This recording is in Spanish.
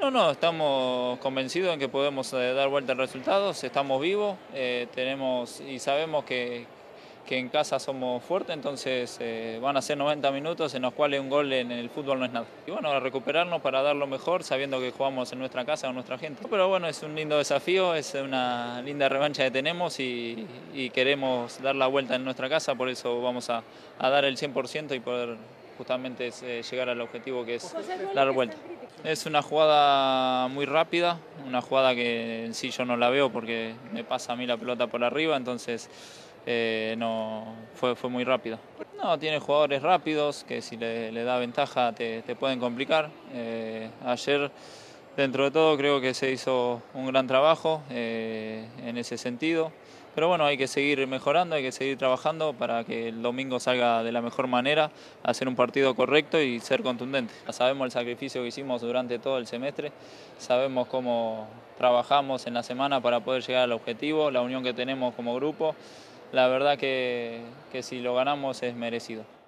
No, estamos convencidos en que podemos dar vuelta al resultado, estamos vivos, tenemos y sabemos que en casa somos fuertes, entonces van a ser 90 minutos en los cuales un gol en el fútbol no es nada. Y bueno, a recuperarnos para dar lo mejor, sabiendo que jugamos en nuestra casa con nuestra gente. Pero bueno, es un lindo desafío, es una linda revancha que tenemos y queremos dar la vuelta en nuestra casa, por eso vamos a dar el 100% y poder justamente llegar al objetivo que es dar vuelta. Es una jugada muy rápida, una jugada que en sí yo no la veo porque me pasa a mí la pelota por arriba, entonces no fue muy rápida. No, tiene jugadores rápidos que si le da ventaja te pueden complicar. Ayer, dentro de todo, creo que se hizo un gran trabajo en ese sentido. Pero bueno, hay que seguir mejorando, hay que seguir trabajando para que el domingo salga de la mejor manera, hacer un partido correcto y ser contundente. Sabemos el sacrificio que hicimos durante todo el semestre, sabemos cómo trabajamos en la semana para poder llegar al objetivo, la unión que tenemos como grupo. La verdad que si lo ganamos es merecido.